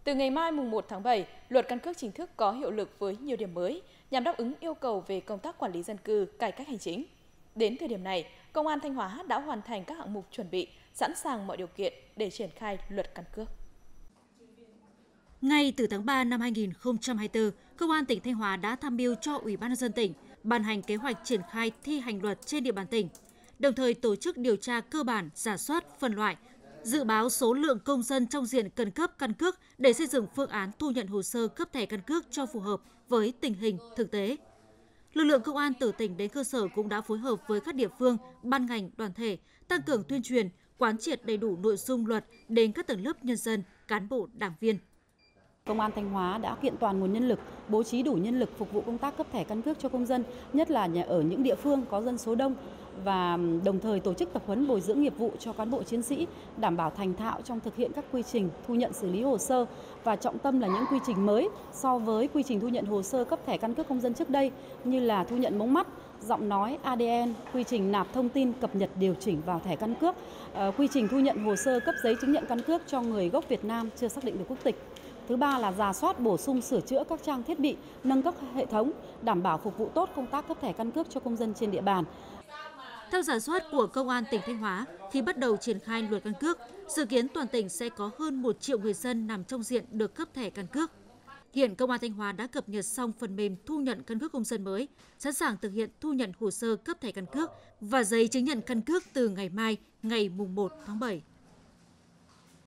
Từ ngày mai mùng 1 tháng 7, luật căn cước chính thức có hiệu lực với nhiều điểm mới nhằm đáp ứng yêu cầu về công tác quản lý dân cư, cải cách hành chính. Đến thời điểm này, Công an Thanh Hóa đã hoàn thành các hạng mục chuẩn bị, sẵn sàng mọi điều kiện để triển khai luật căn cước. Ngay từ tháng 3 năm 2024, Công an tỉnh Thanh Hóa đã tham mưu cho Ủy ban nhân dân tỉnh ban hành kế hoạch triển khai thi hành luật trên địa bàn tỉnh, đồng thời tổ chức điều tra cơ bản, rà soát, phân loại, dự báo số lượng công dân trong diện cần cấp căn cước để xây dựng phương án thu nhận hồ sơ cấp thẻ căn cước cho phù hợp với tình hình thực tế. Lực lượng công an từ tỉnh đến cơ sở cũng đã phối hợp với các địa phương, ban ngành, đoàn thể, tăng cường tuyên truyền, quán triệt đầy đủ nội dung luật đến các tầng lớp nhân dân, cán bộ, đảng viên. Công an Thanh Hóa đã kiện toàn nguồn nhân lực, bố trí đủ nhân lực phục vụ công tác cấp thẻ căn cước cho công dân, nhất là ở những địa phương có dân số đông, và đồng thời tổ chức tập huấn bồi dưỡng nghiệp vụ cho cán bộ chiến sĩ, đảm bảo thành thạo trong thực hiện các quy trình thu nhận xử lý hồ sơ, và trọng tâm là những quy trình mới so với quy trình thu nhận hồ sơ cấp thẻ căn cước công dân trước đây, như là thu nhận mống mắt, giọng nói, ADN, quy trình nạp thông tin cập nhật điều chỉnh vào thẻ căn cước, quy trình thu nhận hồ sơ cấp giấy chứng nhận căn cước cho người gốc Việt Nam chưa xác định được quốc tịch. Thứ ba là rà soát, bổ sung, sửa chữa các trang thiết bị, nâng cấp hệ thống, đảm bảo phục vụ tốt công tác cấp thẻ căn cước cho công dân trên địa bàn. Theo rà soát của Công an tỉnh Thanh Hóa, khi bắt đầu triển khai luật căn cước, dự kiến toàn tỉnh sẽ có hơn 1 triệu người dân nằm trong diện được cấp thẻ căn cước. Hiện Công an Thanh Hóa đã cập nhật xong phần mềm thu nhận căn cước công dân mới, sẵn sàng thực hiện thu nhận hồ sơ cấp thẻ căn cước và giấy chứng nhận căn cước từ ngày mai, ngày mùng 1 tháng 7.